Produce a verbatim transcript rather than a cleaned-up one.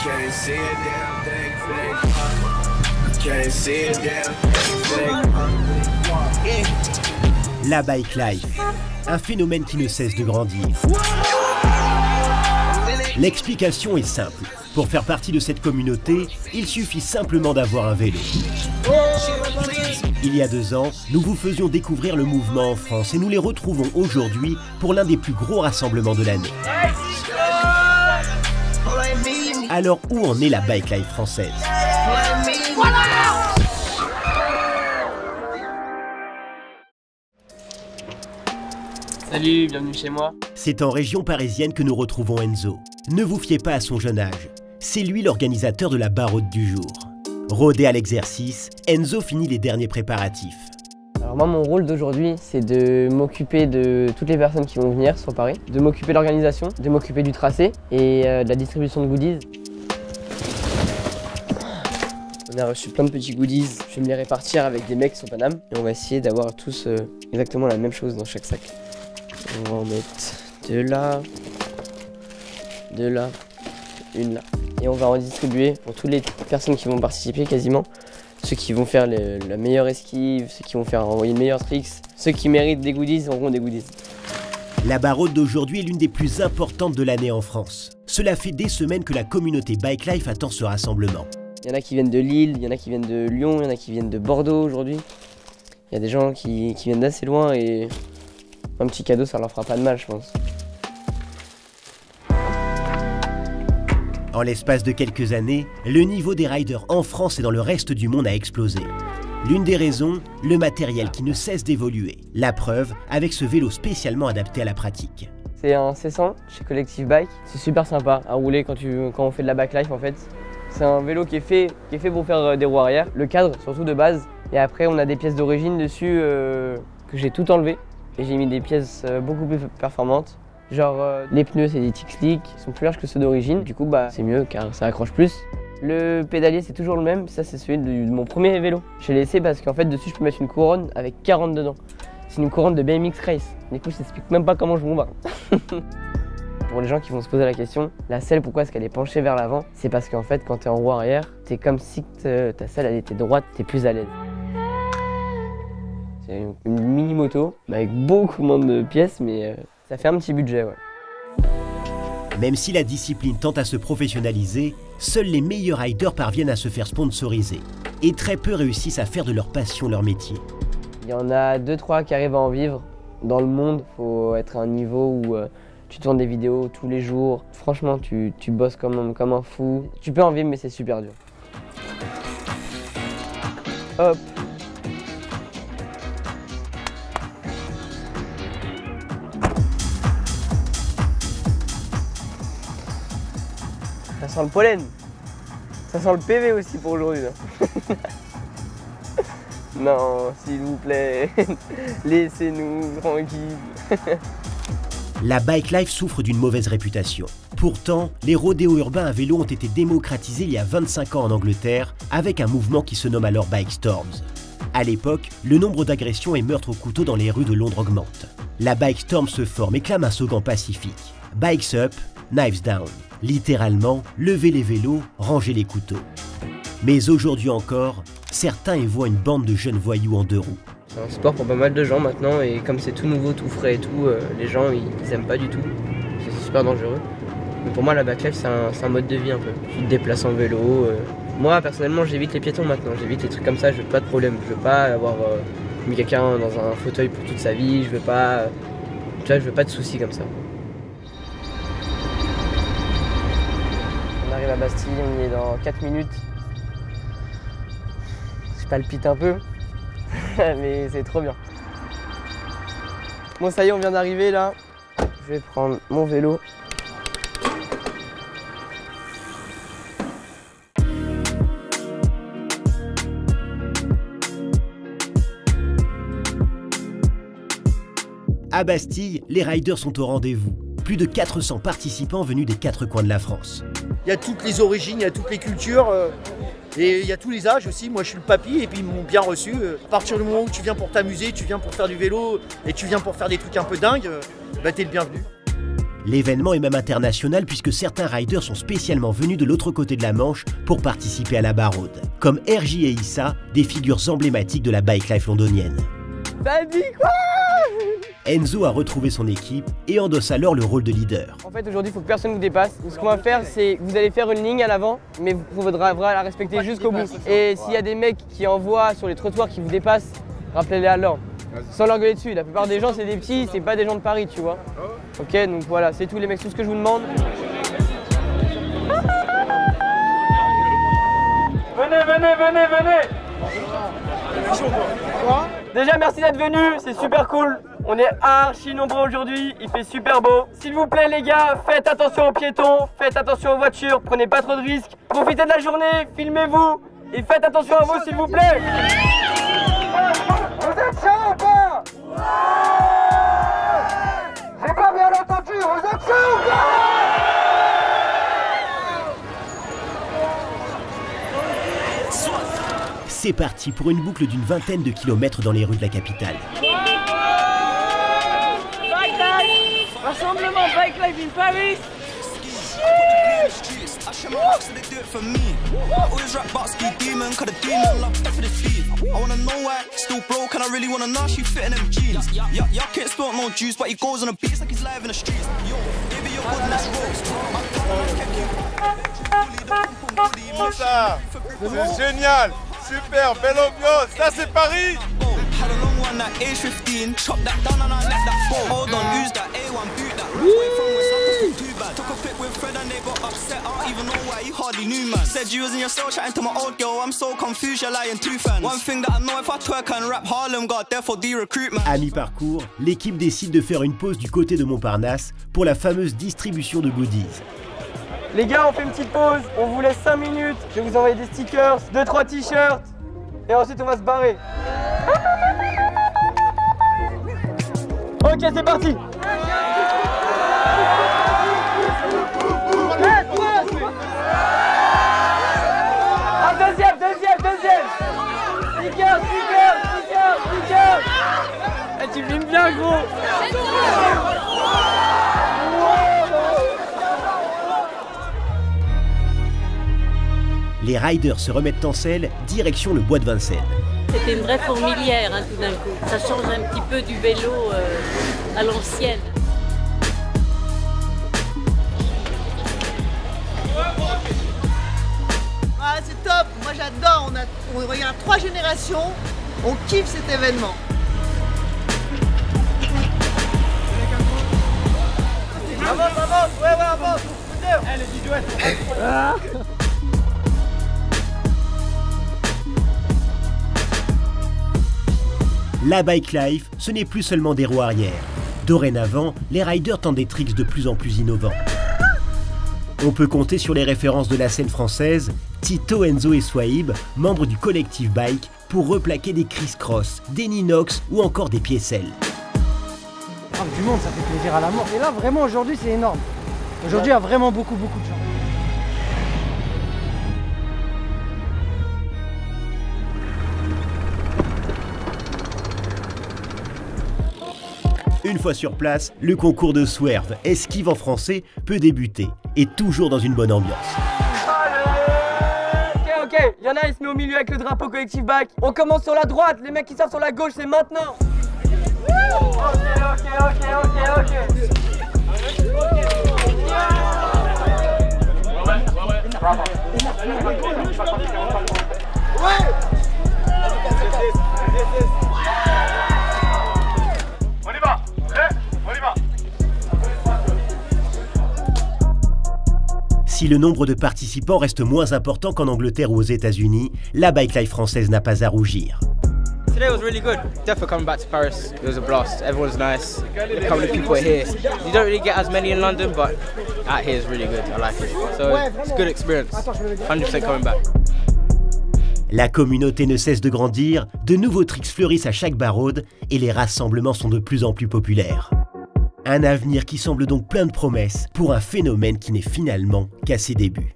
La bike life, un phénomène qui ne cesse de grandir. L'explication est simple. Pour faire partie de cette communauté, il suffit simplement d'avoir un vélo. Il y a deux ans, nous vous faisions découvrir le mouvement en France et nous les retrouvons aujourd'hui pour l'un des plus gros rassemblements de l'année. Alors où en est la bike life française? Salut, bienvenue chez moi. C'est en région parisienne que nous retrouvons Enzo. Ne vous fiez pas à son jeune âge. C'est lui l'organisateur de la barode du jour. Rodé à l'exercice, Enzo finit les derniers préparatifs. Alors moi, mon rôle d'aujourd'hui, c'est de m'occuper de toutes les personnes qui vont venir sur Paris, de m'occuper de l'organisation, de m'occuper du tracé et euh, de la distribution de goodies. On a reçu plein de petits goodies, je vais me les répartir avec des mecs qui sont Paname et on va essayer d'avoir tous euh, exactement la même chose dans chaque sac. On va en mettre deux là, deux là, une là. Et on va en distribuer pour toutes les personnes qui vont participer quasiment. Ceux qui vont faire le, la meilleure esquive, ceux qui vont faire envoyer le meilleur tricks, ceux qui méritent des goodies auront des goodies. La barode d'aujourd'hui est l'une des plus importantes de l'année en France. Cela fait des semaines que la communauté Bike Life attend ce rassemblement. Il y en a qui viennent de Lille, il y en a qui viennent de Lyon, il y en a qui viennent de Bordeaux aujourd'hui. Il y a des gens qui, qui viennent d'assez loin et un petit cadeau ça leur fera pas de mal je pense. En l'espace de quelques années, le niveau des riders en France et dans le reste du monde a explosé. L'une des raisons, le matériel qui ne cesse d'évoluer. La preuve avec ce vélo spécialement adapté à la pratique. C'est un C cent chez Collective Bike. C'est super sympa à rouler quand, tu, quand on fait de la bike life en fait. C'est un vélo qui est, fait, qui est fait pour faire des roues arrière. Le cadre surtout de base. Et après on a des pièces d'origine dessus euh, que j'ai tout enlevé. Et j'ai mis des pièces euh, beaucoup plus performantes. Genre euh, les pneus c'est des Tixlic, ils sont plus larges que ceux d'origine, du coup bah c'est mieux car ça accroche plus. Le pédalier c'est toujours le même, ça c'est celui de, de mon premier vélo. Je l'ai laissé parce qu'en fait dessus je peux mettre une couronne avec quarante dedans. C'est une couronne de B M X Race, du coup je t'explique même pas comment je bombarde. Pour les gens qui vont se poser la question, la selle pourquoi est-ce qu'elle est penchée vers l'avant? C'est parce qu'en fait quand t'es en roue arrière, t'es comme si ta selle elle était droite, t'es plus à l'aise. C'est une mini moto avec beaucoup moins de pièces mais euh, ça fait un petit budget, ouais. Même si la discipline tend à se professionnaliser, seuls les meilleurs riders parviennent à se faire sponsoriser. Et très peu réussissent à faire de leur passion leur métier. Il y en a deux trois qui arrivent à en vivre. Dans le monde, il faut être à un niveau où euh, tu tournes des vidéos tous les jours. Franchement, tu, tu bosses comme, comme un fou. Tu peux en vivre, mais c'est super dur. Hop. Ça sent le pollen, ça sent le P V aussi pour aujourd'hui. Non, s'il vous plaît, laissez-nous tranquilles. La bike life souffre d'une mauvaise réputation. Pourtant, les rodéos urbains à vélo ont été démocratisés il y a vingt-cinq ans en Angleterre avec un mouvement qui se nomme alors Bike Storms. À l'époque, le nombre d'agressions et meurtres au couteau dans les rues de Londres augmente. La Bike Storm se forme et clame un slogan pacifique. Bikes up, knives down. Littéralement, levez les vélos, rangez les couteaux. Mais aujourd'hui encore, certains y voient une bande de jeunes voyous en deux roues. C'est un sport pour pas mal de gens maintenant et comme c'est tout nouveau, tout frais et tout, euh, les gens ils, ils aiment pas du tout. C'est super dangereux. Mais pour moi la bike life c'est un, un mode de vie un peu. Tu te déplaces en vélo. Euh. Moi personnellement j'évite les piétons maintenant, j'évite les trucs comme ça, je veux pas de problème. Je veux pas avoir euh, mis quelqu'un dans un fauteuil pour toute sa vie, je veux pas. Euh, tu vois, je veux pas de soucis comme ça. On arrive à Bastille, on y est dans quatre minutes. Je palpite un peu, mais c'est trop bien. Bon ça y est, on vient d'arriver là. Je vais prendre mon vélo. À Bastille, les riders sont au rendez-vous. Plus de quatre cents participants venus des quatre coins de la France. Il y a toutes les origines, il y a toutes les cultures euh, et il y a tous les âges aussi. Moi je suis le papy et puis ils m'ont bien reçu. À partir du moment où tu viens pour t'amuser, tu viens pour faire du vélo et tu viens pour faire des trucs un peu dingues, bah t'es le bienvenu. L'événement est même international puisque certains riders sont spécialement venus de l'autre côté de la Manche pour participer à la Barrode, comme R J et Issa, des figures emblématiques de la bike life londonienne. Ça dit quoi? Enzo a retrouvé son équipe et endosse alors le rôle de leader. En fait, aujourd'hui, il faut que personne vous dépasse. Ce qu'on va faire, c'est que vous allez faire une ligne à l'avant, mais vous faudra la respecter jusqu'au bout. Et s'il y a des mecs qui envoient sur les trottoirs qui vous dépassent, rappelez-les à l'ordre. Sans l'engueuler dessus. La plupart des gens, c'est des petits, c'est pas des gens de Paris, tu vois. Ok, donc voilà, c'est tout les mecs, tout ce que je vous demande. Venez, venez, venez, venez. Déjà, merci d'être venus, c'est super cool. On est archi nombreux aujourd'hui, il fait super beau. S'il vous plaît les gars, faites attention aux piétons, faites attention aux voitures, prenez pas trop de risques. Profitez de la journée, filmez-vous et faites attention à vous s'il vous plaît. Vous êtes chauds ou pas? J'ai pas bien entendu, vous êtes chauds ou pas? C'est parti pour une boucle d'une vingtaine de kilomètres dans les rues de la capitale. Rassemblement Bike Life in Paris. Ça, c'est génial, super, belle ambiance, ça c'est Paris. À mi-parcours, l'équipe décide de faire une pause du côté de Montparnasse pour la fameuse distribution de goodies. Les gars, on fait une petite pause, on vous laisse cinq minutes, je vais vous envoyer des stickers, deux trois t-shirts, et ensuite on va se barrer. Ok, c'est parti. Ah, deuxième, deuxième, deuxième. Sticker, sticker, sticker, sticker. Eh, tu filmes bien, gros. Les riders se remettent en selle, direction le bois de Vincennes. C'était une vraie fourmilière, hein, tout d'un coup. Ça change un petit peu du vélo euh, à l'ancienne. Ah, c'est top, moi j'adore, on a, on regarde trois générations, on kiffe cet événement. Avance, avance, ouais, ouais, avance. Eh, les vidéos, ah. La bike life, ce n'est plus seulement des roues arrière. Dorénavant, les riders tentent des tricks de plus en plus innovants. On peut compter sur les références de la scène française, Tito, Enzo et Swaib, membres du collectif Bike, pour replaquer des criss-cross, des Ninox ou encore des piécelles. Du monde, ça fait plaisir à la mort. Et là, vraiment, aujourd'hui, c'est énorme. Aujourd'hui, il y a vraiment beaucoup, beaucoup de gens. Une fois sur place, le concours de Swerve, esquive en français, peut débuter, et toujours dans une bonne ambiance. Ok, ok, il y en a, il se met au milieu avec le drapeau collectif Bike. On commence sur la droite, les mecs qui sortent sur la gauche, c'est maintenant. Ok, ok, ok, ok, ok. Ouais. Si le nombre de participants reste moins important qu'en Angleterre ou aux États-Unis, la bike life française n'a pas à rougir. Today was really good. Definitely coming back to Paris. It was a blast. Everyone's nice. The couple of people here. You don't really get as many in London, but out here is really good. I like it. So it's a good experience. one hundred percent coming back. La communauté ne cesse de grandir, de nouveaux tricks fleurissent à chaque Barrode et les rassemblements sont de plus en plus populaires. Un avenir qui semble donc plein de promesses pour un phénomène qui n'est finalement qu'à ses débuts.